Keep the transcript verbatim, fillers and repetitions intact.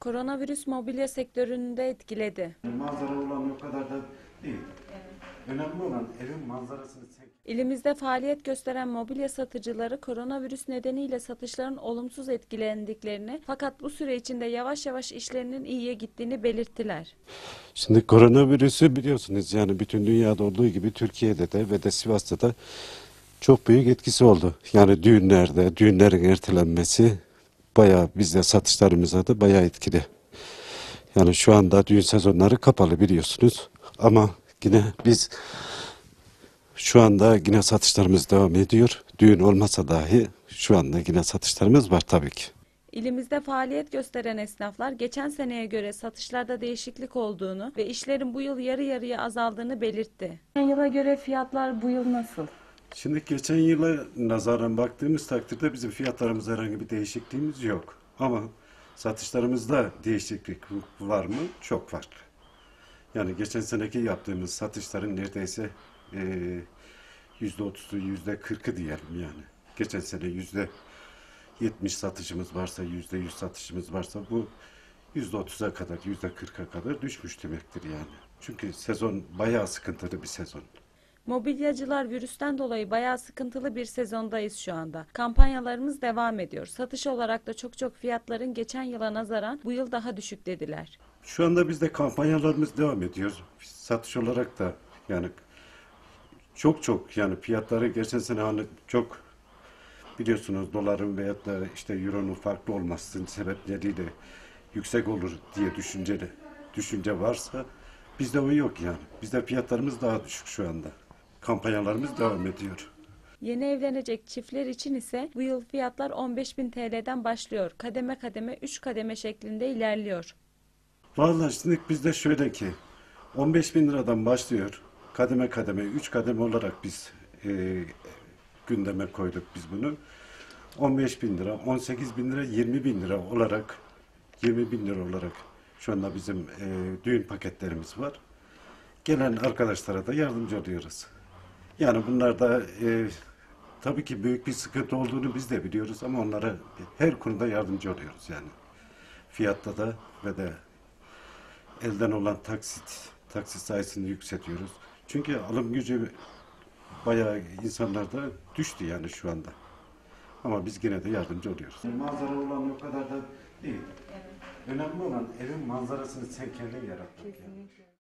Koronavirüs mobilya sektörünü de etkiledi. Manzara olan o kadar da değil. Önemli olan evin manzarasını çek. İlimizde faaliyet gösteren mobilya satıcıları koronavirüs nedeniyle satışların olumsuz etkilendiklerini fakat bu süre içinde yavaş yavaş işlerinin iyiye gittiğini belirttiler. Şimdi koronavirüsü biliyorsunuz yani bütün dünyada olduğu gibi Türkiye'de de ve de Sivas'ta da çok büyük etkisi oldu. Yani düğünlerde, düğünlerin ertelenmesi bayağı bizde satışlarımıza da bayağı etkili. Yani şu anda düğün sezonları kapalı biliyorsunuz ama yine biz şu anda yine satışlarımız devam ediyor. Düğün olmasa dahi şu anda yine satışlarımız var tabii ki. İlimizde faaliyet gösteren esnaflar geçen seneye göre satışlarda değişiklik olduğunu ve işlerin bu yıl yarı yarıya azaldığını belirtti. Geçen yıla göre fiyatlar bu yıl nasıl? Şimdi geçen yıla nazaran baktığımız takdirde bizim fiyatlarımızda herhangi bir değişikliğimiz yok. Ama satışlarımızda değişiklik var mı? Çok farklı. Yani geçen seneki yaptığımız satışların neredeyse e, yüzde otuzu, yüzde kırkı diyelim yani. Geçen sene yüzde yetmiş satışımız varsa, yüzde yüz satışımız varsa bu yüzde otuza kadar, yüzde kırka kadar düşmüş demektir yani. Çünkü sezon bayağı sıkıntılı bir sezon. Mobilyacılar virüsten dolayı bayağı sıkıntılı bir sezondayız şu anda. Kampanyalarımız devam ediyor. Satış olarak da çok çok fiyatların geçen yıla nazaran bu yıl daha düşük dediler. Şu anda bizde kampanyalarımız devam ediyor. Satış olarak da yani çok çok yani fiyatları geçen sene hani çok biliyorsunuz doların veyahut da işte euronun farklı olmasının sebepleriyle yüksek olur diye düşünceli düşünce varsa bizde o yok yani. Bizde fiyatlarımız daha düşük şu anda. Kampanyalarımız devam ediyor. Yeni evlenecek çiftler için ise bu yıl fiyatlar on beş bin T L'den başlıyor. Kademe kademe üç kademe şeklinde ilerliyor. Vallahi şimdi bizde şöyle ki on beş bin liradan başlıyor. Kademe kademe üç kademe olarak biz e, gündeme koyduk biz bunu. on beş bin lira, on sekiz bin lira, yirmi bin lira olarak yirmi bin lira olarak şu anda bizim e, düğün paketlerimiz var. Gelen arkadaşlara da yardımcı oluyoruz. Yani bunlar da e, tabii ki büyük bir sıkıntı olduğunu biz de biliyoruz ama onlara her konuda yardımcı oluyoruz yani. Fiyatta da ve de elden olan taksit, taksit sayısını yükseltiyoruz. Çünkü alım gücü bayağı insanlarda düştü yani şu anda. Ama biz yine de yardımcı oluyoruz. Manzara olan o kadar da değil. Önemli olan evin manzarasını sen kendin yaratmak. Yani.